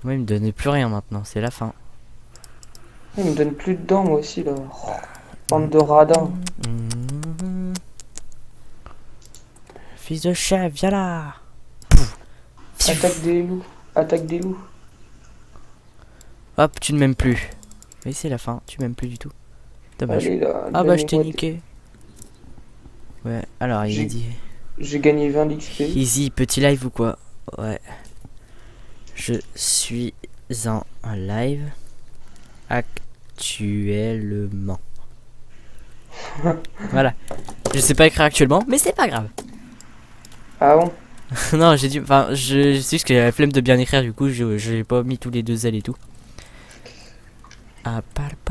Moi, il me donnait plus rien maintenant, c'est la fin. Il me donne plus de dents, moi aussi, là. Oh, bande de radins. Mhm. Fils de chef, viens là. Attaque des loups. Attaque des loups. Hop, tu ne m'aimes plus. Mais c'est la fin, tu m'aimes plus du tout. Dommage. Allez, là, Ah bah, je t'ai donnez-moi niqué. Ouais, alors il a J'ai dit j'ai gagné 20 d'XP. easy, petit live ou quoi? Ouais. Je suis en live actuellement. Voilà. Je sais pas écrire actuellement, mais c'est pas grave. Ah bon? Non, j'ai dit. Enfin, je sais juste que j'ai la flemme de bien écrire, du coup, j'ai pas mis tous les deux L et tout. Ah,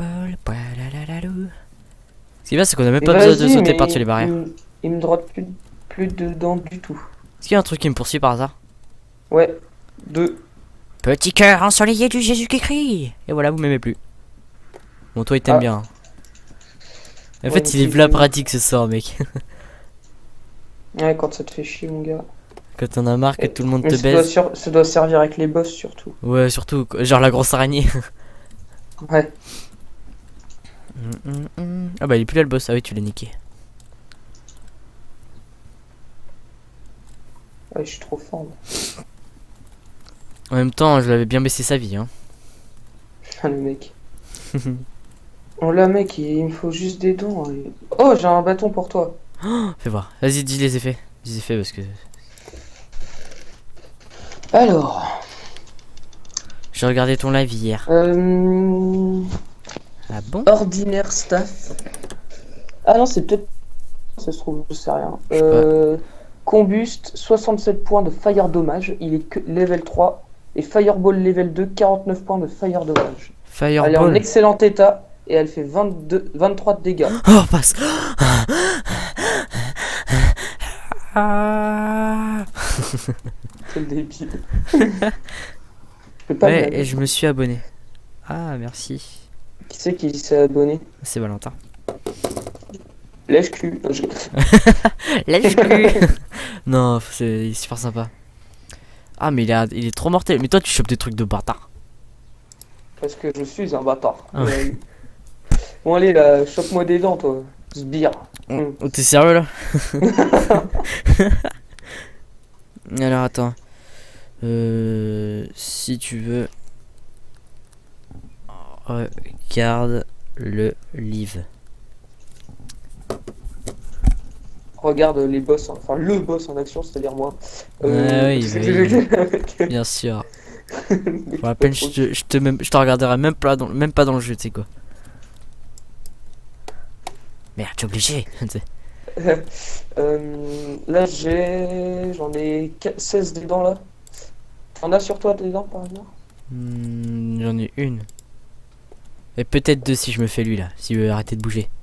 ce qui est bien, c'est qu'on a même pas besoin de Vas-y, sauter mais par-dessus les barrières. il me droite plus de dents du tout. Est-ce qu'il y a un truc qui me poursuit par hasard? Ouais, deux. Petit cœur ensoleillé du Jésus qui crie. Et voilà, vous m'aimez plus. Bon, toi, il t'aime Ah, bien. En ouais, fait, mais il est c'est v'là fini. pratique ce sort, mec. Ouais, quand ça te fait chier, mon gars. Quand t'en as marre que tout le monde Mais te baise. ça doit servir avec les boss, surtout. Ouais, surtout, genre la grosse araignée. Ouais. Ah bah, il est plus là le boss. Ah oui, tu l'as niqué. Ouais, je suis trop fort, moi. En même temps, je l'avais bien baissé sa vie, hein. Ah, le mec. Oh là, mec, il me faut juste des dents. Oh, j'ai un bâton pour toi. Fais voir. Vas-y, dis les effets. Dis les effets parce que Alors, j'ai regardé ton live hier. Ah bon? ordinaire staff. Ah non, c'est peut-être. Ça se trouve, je sais rien. Je sais pas. Combust, 67 points de fire dommage. Il est que level 3. Et Fireball level 2, 49 points de fire dommage. Elle est en Fireball. excellent état et elle fait 23 de dégâts. Oh, passe. Ah. Quel débile. Je peux pas me Ouais, et laver. je me suis abonné. Ah, merci. Qui c'est qui s'est abonné? C'est Valentin. Lèche-cul. Lèche-cul. Non, il est super sympa. Ah, mais il est trop mortel. Mais toi, tu chopes des trucs de bâtard. Parce que je suis un bâtard. Ah ouais. Bon, allez, là, chope-moi des dents, toi. Sbire. Oh, t'es sérieux là? Alors attends. Si tu veux, regarde le livre. Regarde les boss, enfin le boss en action, c'est-à-dire moi. Oui, Avec- bien sûr. Pour la peine, je te regarderai même pas dans le jeu, tu sais quoi. Merde, t'es obligé. Tu sais. Là, j'en ai 16 des dents là. T'en as sur toi des dents par exemple? J'en ai une. Et peut-être deux si je me fais lui là, s'il veut arrêter de bouger.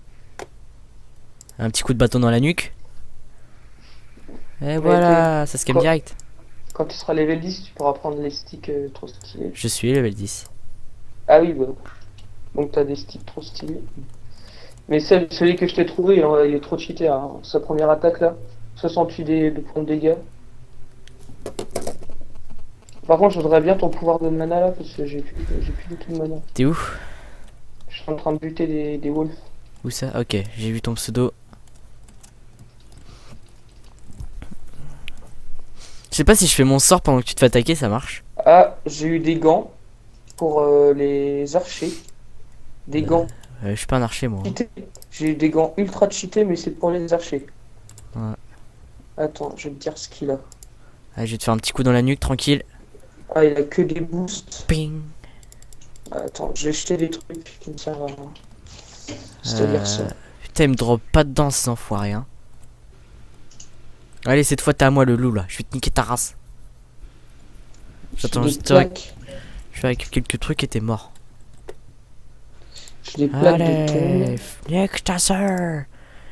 Un petit coup de bâton dans la nuque. Et Mais voilà, ça se calme quand, direct. quand tu seras level 10, tu pourras prendre les sticks trop stylés. Je suis level 10. Ah oui, bah. Donc t'as des sticks trop stylés. Mais celui que je t'ai trouvé, hein, il est trop cheaté. Hein. Sa première attaque là, 68 de points de dégâts. Par contre, je voudrais bien ton pouvoir de mana là, parce que j'ai plus du tout de mana. T'es où? Je suis en train de buter des wolves. Où ça? Ok, j'ai vu ton pseudo. Je sais pas si je fais mon sort pendant que tu te fais attaquer, ça marche. Ah, j'ai eu des gants pour les archers. Des gants Je suis pas un archer moi. cheatés. J'ai eu des gants ultra cheatés, mais c'est pour les archers. Ouais. Attends, je vais te dire ce qu'il a. Allez, je vais te faire un petit coup dans la nuque, tranquille. Ah, il a que des boosts. Ping. Attends, je vais jeter des trucs qui me servent à rien. C'est-à-dire ça. Putain, il me drop pas dedans ces enfoirés, hein. Allez, cette fois t'es à moi le loup là. Je vais te niquer ta race. J'attends J'ai des juste. plaques. Je vais avec quelques trucs et t'es mort. J'ai des plaques de Allez, tombe. nique ta sœur.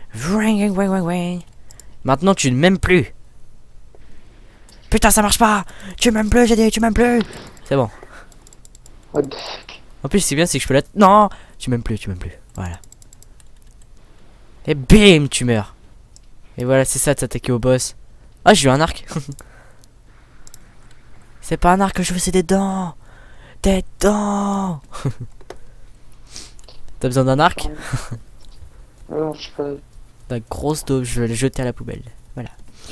Maintenant tu ne m'aimes plus. Putain, ça marche pas. Tu m'aimes plus, j'ai dit, tu m'aimes plus. C'est bon. Ouais, En plus, c'est bien, c'est que je peux la. Non, tu m'aimes plus, tu m'aimes plus. Voilà. Et bim, tu meurs. Et voilà, c'est ça de s'attaquer au boss. Ah, j'ai eu un arc. C'est pas un arc que je veux, c'est des dents. Des dents. T'as besoin d'un arc? Non, je sais pas. La grosse daube, je vais le jeter à la poubelle. Voilà.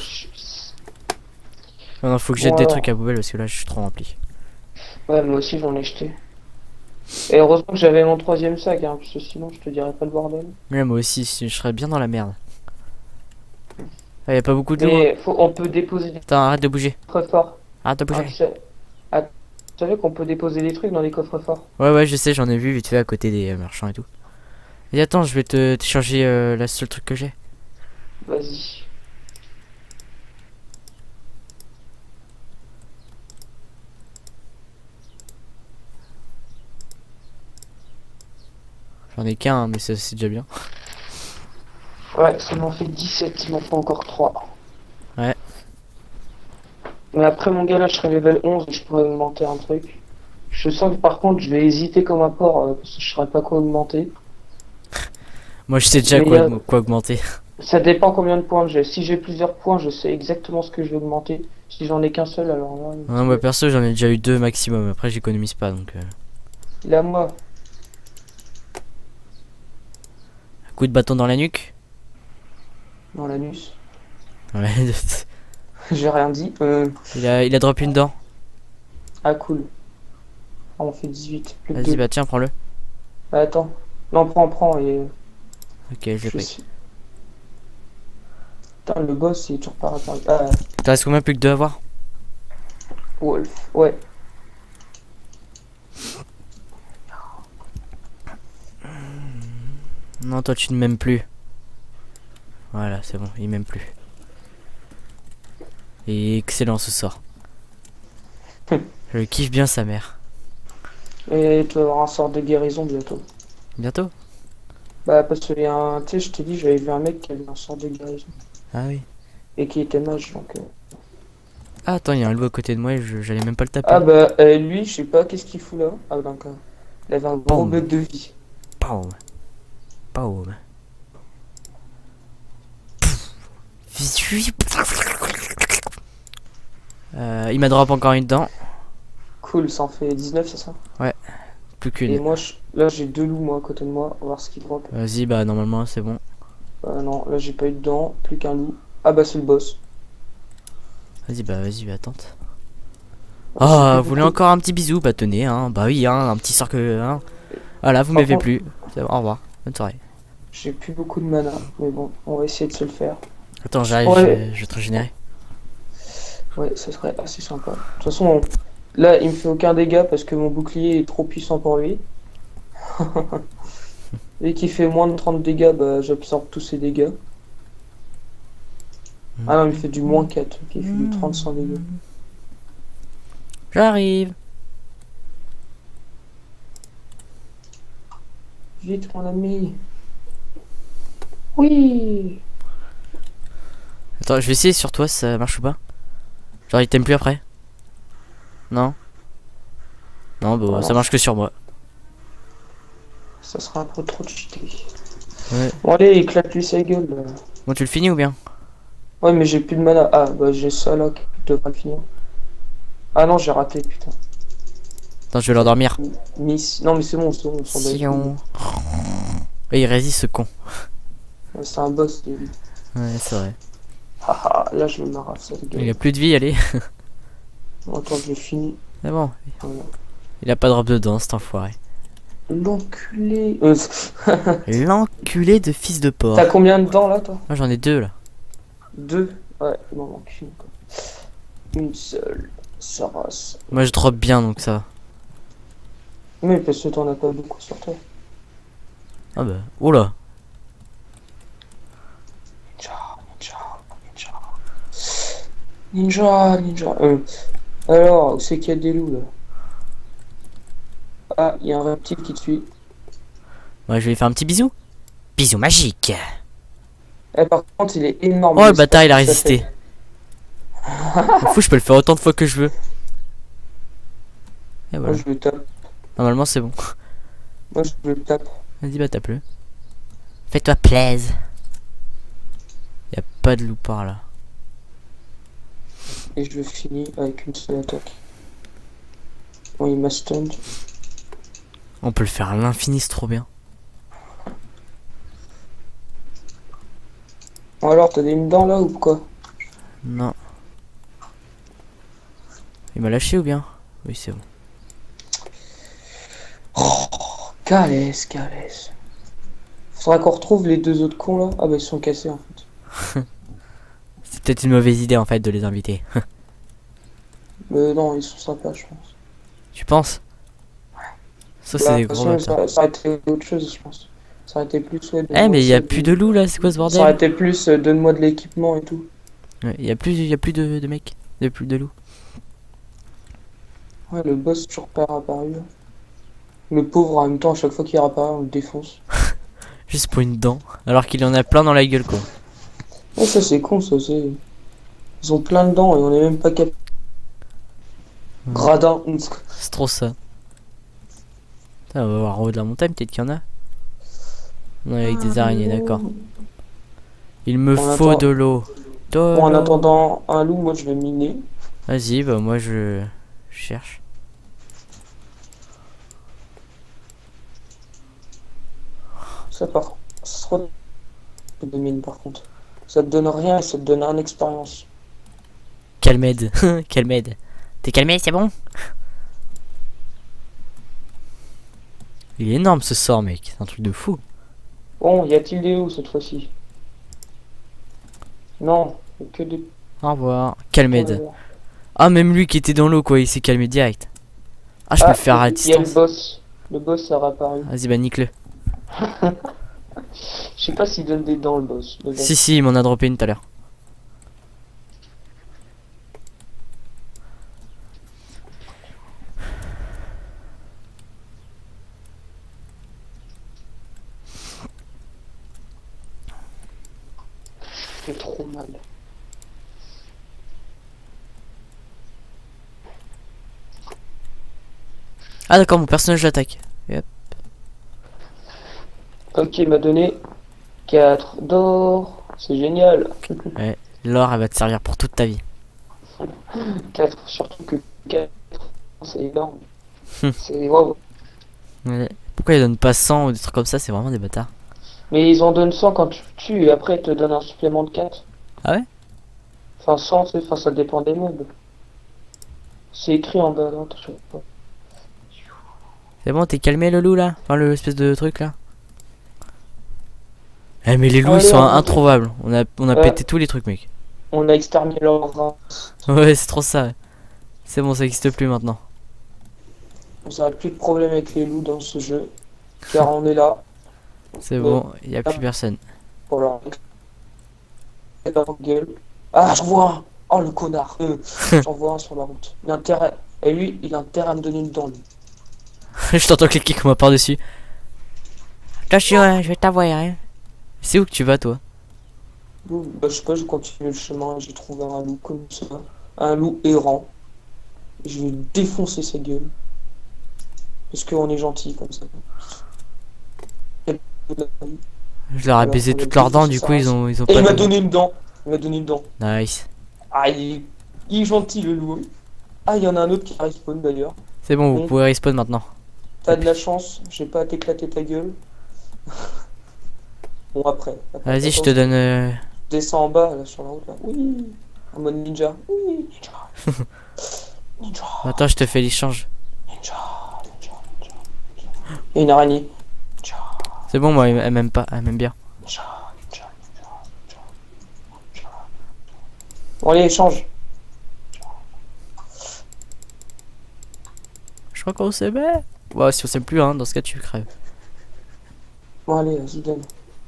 Non, non, faut que je jette Bon, des alors. trucs à la poubelle parce que là je suis trop rempli. Ouais, moi aussi j'en ai jeté. Et heureusement que j'avais mon troisième sac, hein, parce que sinon je te dirais pas le bordel. Mais moi aussi, je serais bien dans la merde. Ah, y a pas beaucoup de l'eau. Mais on peut déposer des Attends, arrête de bouger. coffres-forts. Arrête de Ah, bouger. ah, tu savais qu'on peut déposer des trucs dans les coffres-forts? Ouais, ouais, je sais, j'en ai vu vite fait à côté des marchands et tout. Et attends, je vais te changer la seule truc que j'ai. Vas-y. J'en ai qu'un, hein, mais ça c'est déjà bien. Ouais, ça m'en fait 17, il m'en faut encore 3. Ouais. Mais après mon gars là, je serai level 11 et je pourrais augmenter un truc. Je sens que par contre, je vais hésiter comme apport parce que je saurais pas quoi augmenter. Moi je sais déjà Mais, quoi augmenter. Ça dépend combien de points j'ai. Si j'ai plusieurs points, je sais exactement ce que je vais augmenter. Si j'en ai qu'un seul, alors là. Ouais, moi perso j'en ai déjà eu 2 maximum, après j'économise pas donc. Là, moi. Coup de bâton dans la nuque. Dans l'anus. Ouais. J'ai rien dit. il a drop une dent. Ah, cool. Ah, on fait 18. Plus que Vas-y, 2. bah tiens, prends-le. Ah, attends. Non, prends et. Ok, je l'ai Je pris. sais. Putain, le boss, il est toujours pas apparu. Ah, T'as reste combien plus que 2 à voir? Wolf. Ouais. Non, toi tu ne m'aimes plus. Voilà, c'est bon, il m'aime plus. Et excellent ce sort. Je kiffe bien sa mère. Et tu vas avoir un sort de guérison bientôt. Bientôt? Bah, parce que y a un. Tu sais, je t'ai dit, j'avais vu un mec qui avait un sort de guérison. Ah oui. Et qui était mage, donc. Ah, attends, il y a un loup à côté de moi et j'allais même pas le taper. Ah, bah, lui, je sais pas qu'est-ce qu'il fout là. Ah, donc. Il avait un gros Boum. bug de vie. Poum. Poum. Il m'a drop encore une dent. Cool, ça en fait 19, c'est ça? Plus Et qu'une. moi, là, j'ai 2 loups, moi, à côté de moi. On va voir ce qu'il drop. Vas-y, bah normalement c'est bon. Non, là, j'ai pas eu de dents. Plus qu'un loup. Ah, bah, c'est le boss. Vas-y, attends. Bon, j'ai Ah, plus vous voulez beaucoup- encore un petit bisou? Bah tenez, hein. Bah oui, hein, un petit sort que. Hein. Voilà, vous Par m'avez contre- plus. C'est bon, au revoir. Bonne soirée. J'ai plus beaucoup de mana. Mais bon, on va essayer de se le faire. Attends, j'arrive, Ouais. je vais te régénérer. Ouais, ça serait assez sympa. De toute façon, là, il me fait aucun dégât parce que mon bouclier est trop puissant pour lui. Et qui fait moins de 30 dégâts, bah, j'absorbe tous ses dégâts. Ah non, il fait du moins 4. Ok, il fait du 30 sans dégâts. J'arrive. Vite, mon ami. Oui. Attends, je vais essayer sur toi si ça marche ou pas. Genre, il t'aime plus après? Non? Non, bah Voilà. ça marche que sur moi. Ça sera un peu trop cheaté. Ouais. Bon, allez, éclate-lui sa gueule. Là. Bon, tu le finis ou bien? Ouais, mais j'ai plus de mana. Ah, bah, j'ai ça là qui devrait le finir. Ah non, j'ai raté, putain. Attends, je vais l'endormir. Miss. Non, mais c'est bon, on s'en bat les Sion. Et il résiste ce con. couilles. Ouais, c'est un boss, lui. Ouais, c'est vrai. Haha, là, je me marre à ça, les Il gars. a plus de vie, allez. Attends, je l'ai fini. C'est bon. Voilà. Il a pas de drop dedans, cet enfoiré. L'enculé. L'enculé de fils de porc. T'as combien de dents là, toi? Moi j'en ai 2 là. 2. Ouais, il m'en manque une. Quoi. Une seule. Ça rase. Moi je drop bien donc ça va. Mais parce que t'en as pas beaucoup sur toi. Ah bah. Oula. Ninja, ninja. Alors, où c'est qu'il y a des loups là? Ah, il y a un reptile qui te suit. Moi je vais lui faire un petit bisou. Bisou magique. Eh, par contre, il est énorme. Oh le je sais bâtard pas il a ce que ça résisté. fait. M'en fous, je peux le faire autant de fois que je veux. Et Moi, voilà. je le tape. Normalement c'est bon. Moi, je le tape. Vas-y bah tape-le. Fais-toi plaise. Y a pas de loup par là. Et je le finis avec une seule attaque. Bon, il m'a stun. On peut le faire à l'infini, c'est trop bien. Bon, alors, t'as des dents là ou quoi? Non. Il m'a lâché ou bien? Oui, c'est bon. Calès, calès. Faudra qu'on retrouve les deux autres cons là. Ah bah ils sont cassés en fait. C'est peut-être une mauvaise idée en fait de les inviter. Mais non, ils sont sympas je pense. Tu penses? Ça c'est Bah, de des toute gros façon, bâtards. ça aurait été autre chose je pense. Ça aurait été plus ouais, Eh mais il y a ça, plus de loups là, c'est quoi ce ça aurait bordel? été plus donne-moi de l'équipement et tout. Ouais, il y a plus de mecs, plus de loups. Ouais, le boss toujours pas apparu. Le pauvre en même temps à chaque fois qu'il apparaît on le défonce. Juste pour une dent, alors qu'il en a plein dans la gueule quoi. Ouais ça c'est con ça c'est. Ils ont plein de dents et on est même pas capable. Gradin. C'est trop ça. Putain, on va voir en haut de la montagne, peut-être qu'il y en a. Non, avec des araignées, d'accord. Il me On faut attend. de l'eau. Bon, en attendant un loup, moi je vais miner. Vas-y, bah moi je cherche. Ça par ça sera de mine par contre. Ça te donne rien et ça te donne un expérience. Calmède. Calmède. T'es calmé, c'est bon? Il est énorme ce sort, mec. C'est un truc de fou. Bon, y a-t-il des loups cette fois-ci? Non, que des. Au revoir. Calmède. Ah, même lui qui était dans l'eau, quoi. Il s'est calmé direct. Ah, je peux le faire à Il y a le distance. boss. Le boss a réapparu. Vas-y, bah nique-le. Je sais pas s'il donne des dents le boss. Mais bon. Si, il m'en a droppé une tout à l'heure. C'est trop mal. Ah, d'accord, mon personnage l'attaque. Ok, il m'a donné 4 d'or. C'est génial. Ouais, l'or, elle va te servir pour toute ta vie. 4, surtout que 4, c'est énorme. Hum. C'est waouh. Ouais. Pourquoi ils donnent pas 100 ou des trucs comme ça? C'est vraiment des bâtards. Mais ils en donnent 100 quand tu tues et après ils te donnent un supplément de 4. Ah ouais? Enfin 100, c'est, enfin, ça dépend des mobs. C'est écrit en bas, non, je sais pas. C'est bon, t'es calmé le loup là? Enfin, le espèce de truc là? Eh, mais les loups ils Allez, sont on- introuvables. On a Ouais. pété tous les trucs, mec. On a exterminé leur race. Ouais, c'est trop ça. C'est bon, ça existe plus maintenant. On n'a plus de problème avec les loups dans ce jeu. Car on est là C'est Ouais. bon, il y a plus personne. pour leur gueule. Ah, j'en vois un. Oh le connard. J'en vois un sur la route. Il a intérêt. Et lui, il a intérêt à me donner une dent, lui. Je t'entends cliquer comme moi par-dessus. Attention, je vais t'avoir, hein. C'est où que tu vas, toi? Bah, je sais pas, je continue le chemin. J'ai trouvé un loup comme ça. Un loup errant. Je vais défoncer sa gueule. Parce qu'on est gentil comme ça. Je leur ai Alors, baisé on a toutes leurs dents, défoncé du sa coup, race. ils ont Et pas il m'a de... donné une dent. Il m'a donné une dent. Nice. Ah, il est gentil le loup. Ah, il y en a un autre qui respawn d'ailleurs. C'est bon, vous Bon. pouvez respawn maintenant. T'as de la chance, j'ai pas à t'éclater ta gueule. Bon, après. Vas-y, je te donne... Descends en bas, là, sur la route, là. Oui. En mode ninja. Oui, ninja. Ninja. Attends, je te fais l'échange. Ninja. Ninja. Ninja. Il y a une araignée. Ninja. C'est bon, moi, elle m'aime pas, elle m'aime bien. Ninja. Ninja. Ninja. Ninja. Bon, allez, change. Je crois qu'on s'aimait. Ouais, si on s'aime plus, hein, dans ce cas, tu crèves. Bon, allez, vas-y, donne.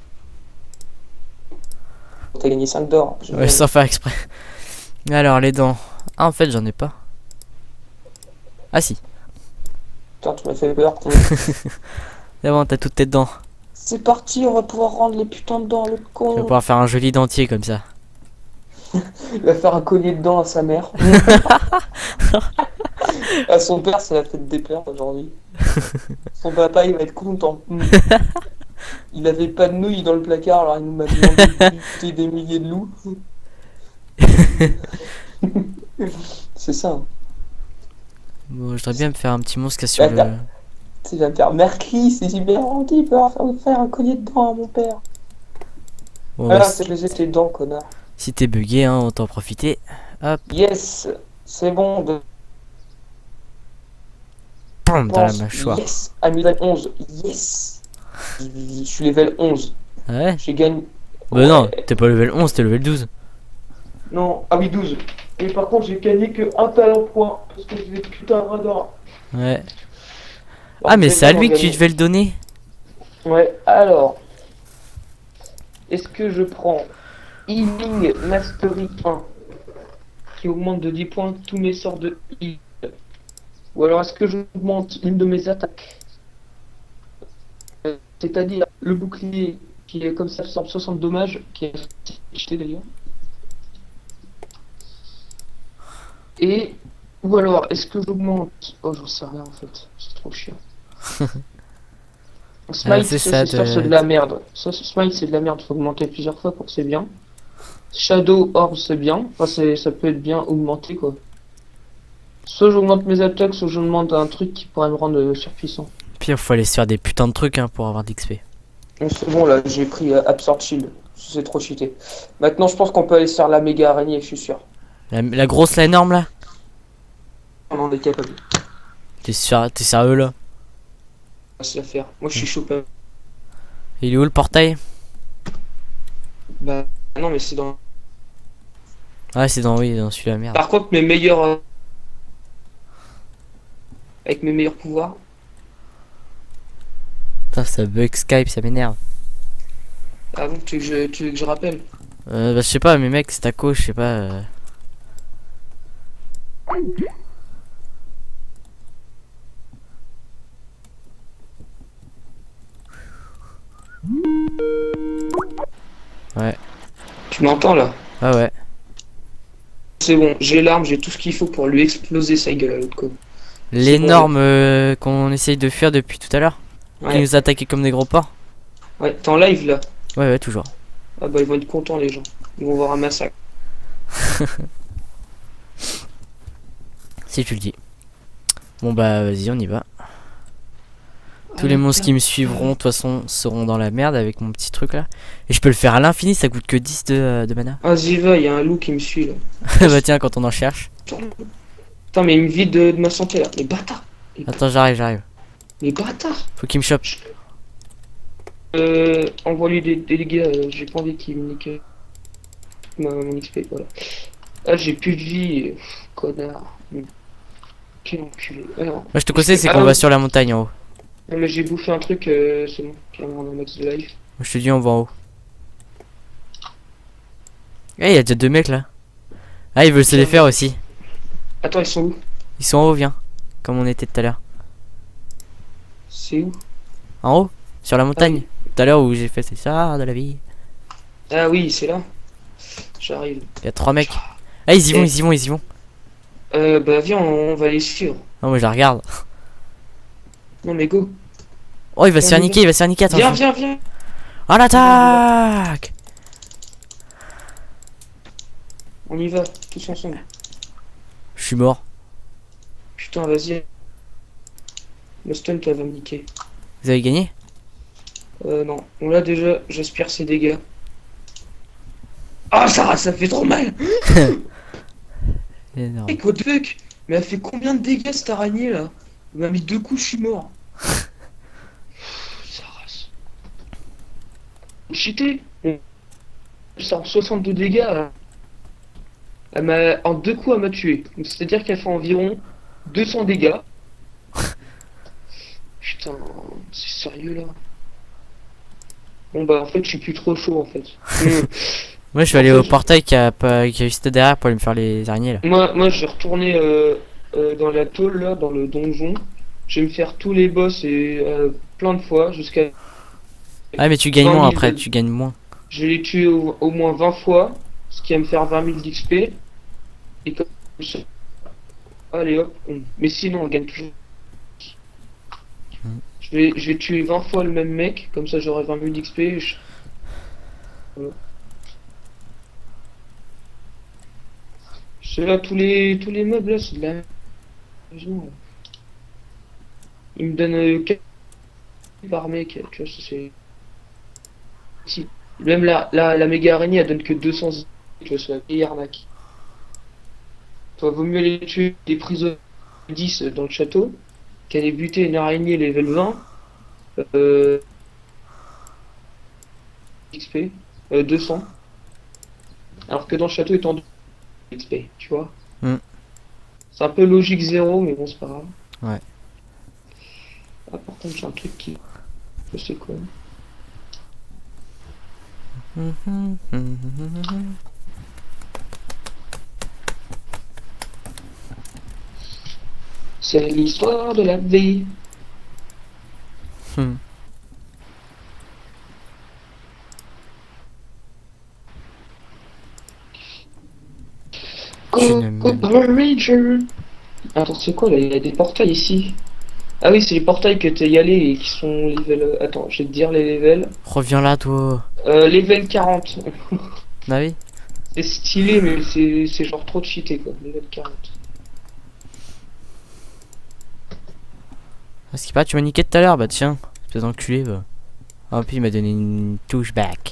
T'as gagné 5 d'or. Je Ouais, donne. sans faire exprès. Alors, les dents. Ah, en fait, j'en ai pas. Ah, si. Putain, tu m'as fait peur. C'est bon, t'as toutes tes dents. C'est parti, on va pouvoir rendre les putains de dents à le Tu vas con. pouvoir faire un joli dentier comme ça. Il va faire un collier de dents à sa mère. À son père, c'est la fête des pères aujourd'hui. Son papa, il va être content. Il avait pas de nouilles dans le placard, alors il nous m'a demandé de buter des milliers de loups. C'est ça. Hein. Bon, je voudrais bien me faire un petit monstre qui est sur le... Tu viens de faire Mercli, c'est super gentil, il peut faire un collier de dents à mon père. Bon, Ah, bah, c'est les tes dents, connard. si t'es bugué, hein, autant en profiter. Hop, Yes, c'est bon, pam, dans la pense. mâchoire. Yes, à level 11, yes. Je suis level 11, Ah ouais? j'ai gagné. Bah non, t'es pas level 11, t'es level 12. Non, ah oui, 12. Et par contre, j'ai gagné que un talent point, parce que j'ai des putains de radars. Ouais. Bon, Ah, mais je vais c'est à pas lui que tu gagner. devais le donner. Ouais, alors. Est-ce que je prends Healing Mastery 1, qui augmente de 10 points tous mes sorts de heal? Ou alors est-ce que j'augmente une de mes attaques? C'est-à-dire le bouclier qui est comme ça absorbe 60 dommages, qui est jeté d'ailleurs. Et ou alors est-ce que j'augmente? Oh j'en sais rien en fait, c'est trop chiant. Smite, c'est ça, ça c'est de la merde. Ça, Smite c'est de la merde, faut augmenter plusieurs fois pour que c'est bien. Shadow Orb c'est bien, enfin ça peut être bien augmenté quoi. Soit j'augmente mes attaques, soit je demande un truc qui pourrait me rendre surpuissant. Puis il faut aller se faire des putains de trucs hein, pour avoir d'XP. Bon, c'est bon là, j'ai pris Absorb Shield, c'est trop cheaté. Maintenant je pense qu'on peut aller se faire la méga araignée, je suis sûr. La grosse, la énorme là? On en est capable. T'es sérieux là? C'est à faire. Moi je suis chaud. Il est où le portail? Bah non mais c'est dans... Ouais, c'est dans, oui, dans celui-là, merde. Par contre mes meilleurs... avec mes meilleurs pouvoirs... Putain, ça bug Skype, ça m'énerve. Ah bon, tu veux que je rappelle? Bah, je sais pas, mais mec, c'est ta coach, je sais pas. Ouais. Tu m'entends là? Ah ouais. C'est bon, j'ai l'arme, j'ai tout ce qu'il faut pour lui exploser sa gueule à l'autre con. L'énorme qu'on essaye de fuir depuis tout à l'heure. Qui Ouais, nous attaquait comme des gros porcs. ouais, t'es en live là? Ouais, ouais, toujours. Ah bah ils vont être contents les gens. Ils vont voir un massacre. Si tu le dis. Bon bah vas-y, on y va. Tous les monstres qui me suivront de toute façon seront dans la merde avec mon petit truc là. Et je peux le faire à l'infini, ça coûte que 10 de mana. Vas-y va, il y a un loup qui me suit là. Bah tiens, quand on en cherche. Putain mais il me vide de ma santé là. Les bâtards. Attends, j'arrive. Les bâtards. Faut qu'il me chope. Envoie-lui des dégâts, j'ai pas envie qu'il me nique mon XP, voilà. Ah j'ai plus de vie, connard. Quel enculé. Ah, non. Moi je te conseille, c'est qu'on va sur la montagne en haut. Non, mais j'ai bouffé un truc, c'est bon, qui va me rendre un max de life. Moi je te dis, on va en haut. Eh, y a déjà deux mecs là. Ah, ils veulent se les faire aussi. Attends, ils sont où? Ils sont en haut, viens. Comme on était tout à l'heure. C'est où? En haut, sur la montagne. Tout à l'heure où j'ai fait c'est ça de la vie. Ah oui, c'est là. J'arrive. Il y a trois mecs. Ah, ils y vont, ils y vont, ils y vont. Bah viens, on va les suivre. Non, moi je la regarde. Non mais go. Oh, il va se faire niquer, il va se faire niquer, attention. Viens. Oh, l'attaque! On y va, tous ensemble. Je suis mort. Putain, vas-y. Le stun, va me niquer. Vous avez gagné? Non. On l'a déjà, j'aspire ses dégâts. Ah, ça fait trop mal! Énorme. Hey, what the fuck? Mais elle fait combien de dégâts cette araignée là? Elle m'a mis 2 coups, je suis mort. Ça rase. Cheaté. Ça en 62 dégâts. Elle m'a en 2 coups elle m'a tué. C'est-à-dire qu'elle fait environ 200 dégâts. Putain, c'est sérieux là. Bon bah en fait je suis plus trop chaud en fait. Moi je vais aller au portail qui a juste derrière pour aller me faire les araignées là. Moi je vais retourner dans la tôle là, dans le donjon. Je vais me faire tous les boss et plein de fois jusqu'à... Ah mais tu gagnes 20 000 moins après, tu gagnes moins. Je vais les tuer au moins 20 fois, ce qui va me faire 20 000 d'XP. Et comme ça... Allez hop, mais sinon on gagne toujours. Je vais tuer 20 fois le même mec, comme ça j'aurai 20 000 d'XP. Voilà. C'est là tous les meubles là, c'est de la... Il me donne 4 par mec, tu vois, ça c'est. Si. Même la méga araignée, elle donne que 200, tu vois, c'est la vieille arnaque. Toi, vaut mieux les tuer des prisonniers 10 dans le château qu'aller buter une araignée level 20, XP, 200. Alors que dans le château, il t'en donne XP, tu vois. Hmm. C'est un peu logique zéro, mais bon, c'est pas grave. Ouais. Ah, par contre, j'ai un truc qui. Je sais quoi. C'est l'histoire de la vie. Hmm. Je ne m'aime- Power Ranger. Attends, c'est quoi là? Il y a des portails ici. Ah oui, c'est les portails que t'es y allé et qui sont level. Attends, je vais te dire les levels. Reviens là, toi. Level 40. Ah oui. C'est stylé, mais c'est genre trop cheaté quoi. Level 40. Ah, ce qui pas, tu m'as niqué tout à l'heure, bah tiens. Espèce d'enculé, bah. Ah, puis il m'a donné une touche back.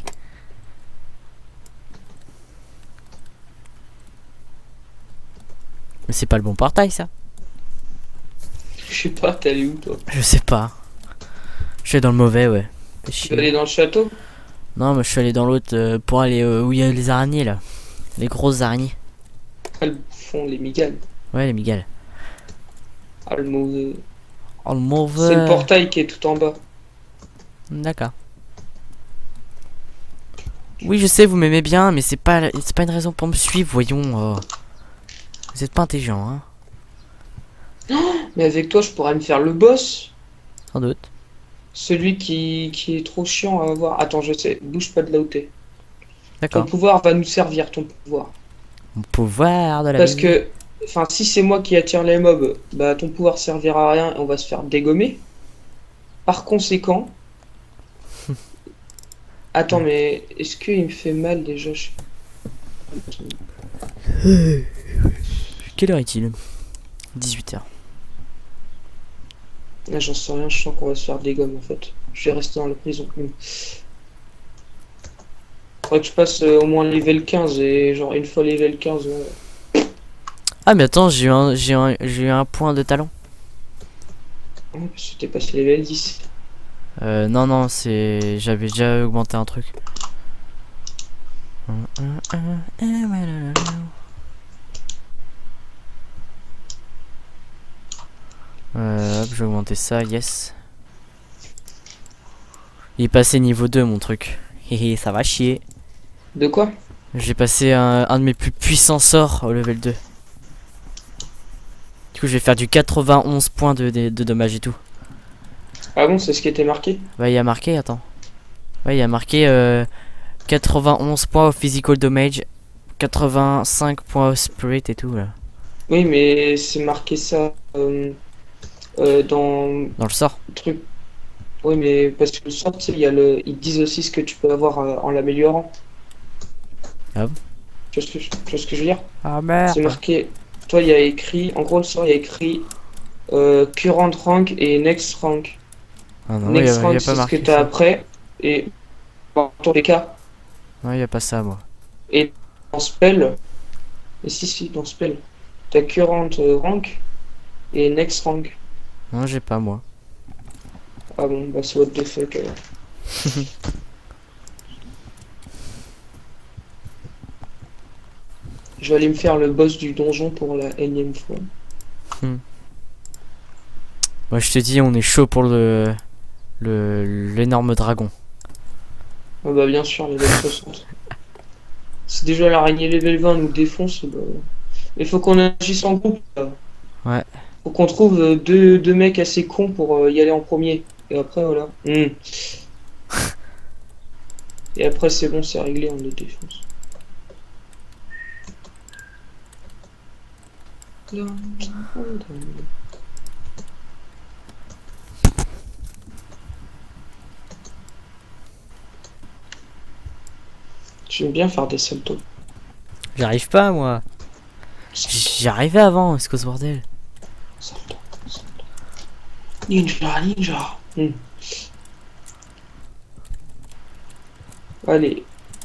Mais c'est pas le bon portail, ça. Je sais pas, t'es allé où toi? Je sais pas. Je suis dans le mauvais, ouais. Fais Tu chier. vas aller dans le château? Non, mais je suis allé dans l'autre pour aller où il y a les araignées, là. Les grosses araignées. Elles font les migales. Ouais, les migales. Ah, le mauvais. Oh, le mauvais. C'est le portail qui est tout en bas. D'accord. Oui, je sais, vous m'aimez bien, mais c'est pas une raison pour me suivre, voyons. Vous êtes pas intelligent, hein. Mais avec toi, je pourrais me faire le boss. Sans doute. Celui qui est trop chiant à avoir. Attends, je sais. Bouge pas de là où t'es. Ton D'accord. pouvoir va nous servir, ton pouvoir. Mon pouvoir de la Parce vie. que, enfin, si c'est moi qui attire les mobs, bah ton pouvoir servira à rien et on va se faire dégommer. Par conséquent. Attends, mais est-ce qu'il me fait mal déjà? Quelle heure est-il? 18h. Ah, j'en sais rien, je sens qu'on va se faire dégommer en fait. Je vais rester dans la prison. Faudrait que je passe au moins level 15 et genre une fois level 15. Ah, mais attends, j'ai eu un point de talent. Ouais, parce que t'es passé level 10. Non, non, c'est. J'avais déjà augmenté un truc. Hop, j'ai augmenté ça, yes. Il est passé niveau 2, mon truc. Héhé, ça va chier. De quoi? J'ai passé un de mes plus puissants sorts au level 2. Du coup, je vais faire du 91 points de dommages et tout. Ah bon, c'est ce qui était marqué? Bah, il y a marqué, attends. Ouais, il y a marqué 91 points au physical damage, 85 points au spirit et tout, là. Oui, mais c'est marqué ça dans Dans le sort. le truc. Oui, mais parce que le sort, tu sais, ils disent aussi ce que tu peux avoir en l'améliorant. Ah bon? Tu vois ce que je veux dire? Ah merde. C'est marqué. Toi, il y a écrit. En gros, le sort, il y a écrit current rank et next rank. Ah non, Next y a rank, pas c'est ce que marqué t'as ça. après. Et dans tous les cas. Non, y a pas ça, moi. Et dans spell. Et si, dans spell. T'as current rank et next rank. Non, j'ai pas, moi. Ah bon, bah c'est what the fuck alors. Je vais aller me faire le boss du donjon pour la énième fois. Moi, je te dis, on est chaud pour l'énorme dragon. Ah bah bien sûr, level 60. Si déjà l'araignée level 20 nous défonce, bah... il faut qu'on agisse en groupe. Là. Ouais. Faut qu'on trouve deux mecs assez cons pour y aller en premier. Et après voilà. Et après c'est bon, c'est réglé, on les défonce. J'aime bien faire des saltos. J'arrive pas, moi. J'y arrivais avant, est-ce que ce bordel? Ça Ninja, ninja. Allez.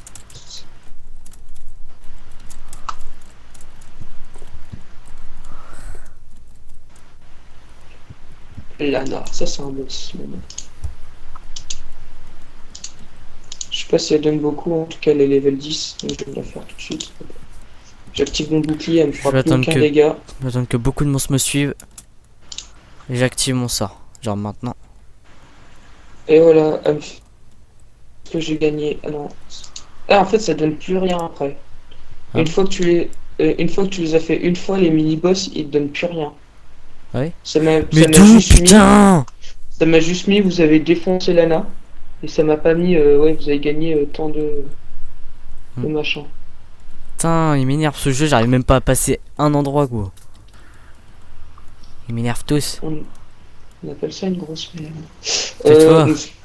Lana, ça c'est un boss. Lana. Je sais pas si elle donne beaucoup, en tout cas elle est level 10, donc je vais la faire tout de suite. J'active mon bouclier, elle me Je vais fera plus attendre aucun que, dégât. je vais attendre que beaucoup de monstres me suivent. Et j'active mon sort. Genre maintenant. Et voilà, elle me fait que j'ai gagné. Ah non. Ah en fait ça donne plus rien après. Ah Une bon fois que tu les. Une fois que tu les as fait une fois les mini-boss, ils te donnent plus rien. Ah oui. Ça m'a Mais ça m'a d'où, juste mis. putain? Ça m'a juste mis, vous avez défoncé Lana. Et ça m'a pas mis, ouais, vous avez gagné tant de machin. Putain, il m'énerve ce jeu, j'arrive même pas à passer un endroit, quoi. Ils m'énervent tous. On appelle ça une grosse merde. Tais-toi.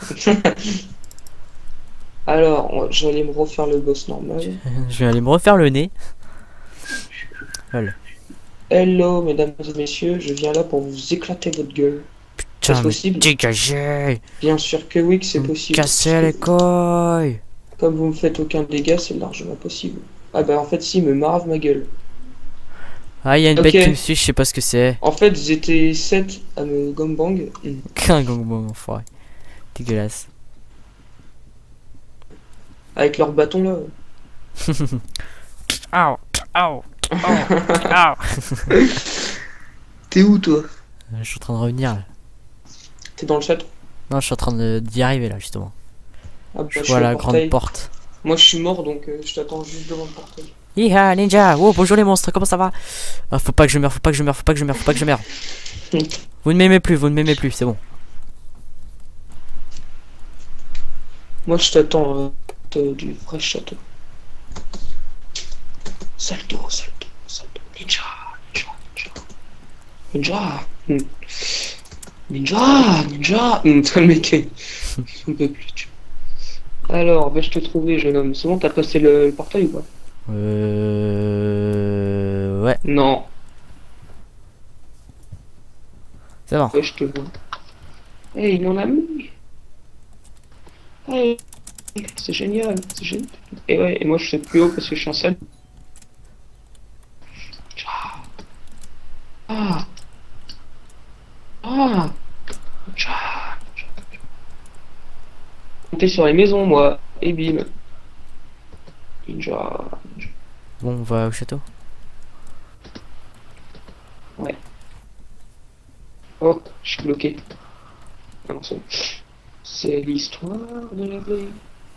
Alors, j'allais me refaire le boss normal. Je vais aller me refaire le nez. Lol. Hello, mesdames et messieurs, je viens là pour vous éclater votre gueule. Putain, Est-ce mais possible? dégagez. Bien sûr que oui, que c'est Vous me possible. cassez les couilles. Comme vous me faites aucun dégât, c'est largement possible. Ah bah en fait, si, il me marave ma gueule. Ah, il y a une Ok. bête qui me suit, je sais pas ce que c'est. En fait, ils étaient 7 à me gombang. Qu'un gangbang, enfoiré. Dégueulasse. Avec leur bâton là. Ow, ow, ow. T'es où toi? Je suis en train de revenir là. T'es dans le chat? Non, je suis en train d'y arriver là, justement. Ah bah, Je je vois suis au la grande portail. porte. Moi je suis mort donc je t'attends juste devant le portail. Hiha, ninja. Oh, bonjour les monstres, comment ça va? Ah, faut pas que je meure, faut pas que je meure, faut pas que je meure, faut pas que je meure. Vous ne m'aimez plus, vous ne m'aimez plus, c'est bon. Moi je t'attends du vrai château. Salto, salto, salto. Ninja, ninja, ninja. Ninja, ninja. Toi le mec, on peut plus. Alors, vais-je te trouver, jeune homme? C'est bon, t'as passé le portail ou pas? Ouais, Non, c'est bon. ouais, je te vois. Hey, mon ami. Hey, c'est génial, c'est génial. Et ouais, et moi je suis plus haut parce que je suis un sale. Ah, ah, ah. Compter sur les maisons, moi. Et bim. Ninja. Bon, on va au château. Ouais. Oh, je suis bloqué. Ah non, c'est bon. C'est l'histoire de la vie.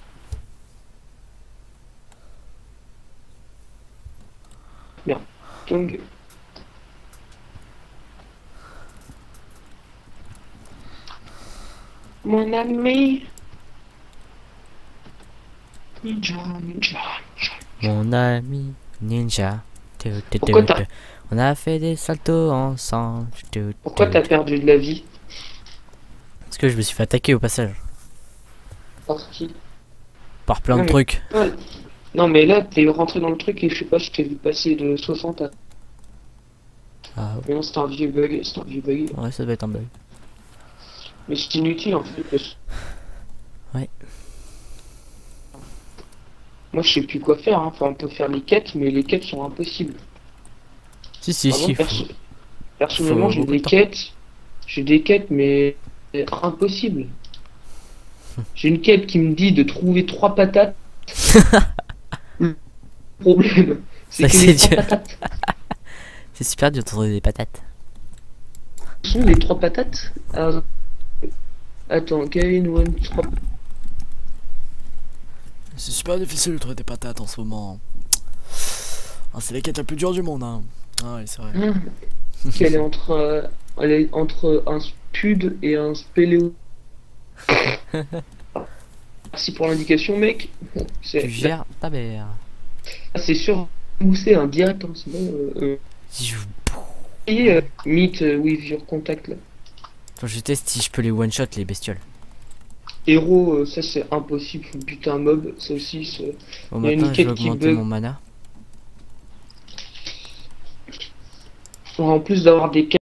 Bien. Donc. Mon ami. Ninja, ninja, ninja. Mon ami ninja. Pourquoi t'as On a fait des saltos ensemble. pourquoi t'as perdu de la vie? Parce que je me suis fait attaquer au passage. Parce qu'il. Par plein de Ouais, mais- trucs. Ouais. Non mais là t'es rentré dans le truc et je sais pas, je t'ai vu passer de 60 à. Ah Mais non, c'était un vieux bug, c'était un vieux bug. ouais, ça doit être un bug. Mais c'est inutile en fait. Ouais. Moi je sais plus quoi faire, hein. Enfin on peut faire les quêtes, mais les quêtes sont impossibles. Si, si, Vraiment, si. personnellement faut j'ai beaucoup des de temps. quêtes. J'ai des quêtes mais c'est impossible. J'ai une quête qui me dit de trouver 3 patates. Le problème, c'est Ça, que les c'est 3 dur. patates C'est super dur de trouver des patates. sont les 3 patates. Ah, attends, Kevin, one, 3. C'est super difficile de trouver des patates en ce moment. Ah, c'est la quête la plus dure du monde, hein. Ah ouais, c'est vrai. Elle est entre un spud et un spéléo. Merci pour l'indication, mec. Tu gères ta mère. C'est sûr, c'est un direct. Hein, c'est bon. Et meet with your contact là. Attends, je teste si je peux les one shot les bestioles. Héros, ça c'est impossible. Faut buter un mob. Ça aussi, c'est. Bon, Il y a une maintenant je vais quête qui augmenter bug. mon mana. En plus d'avoir des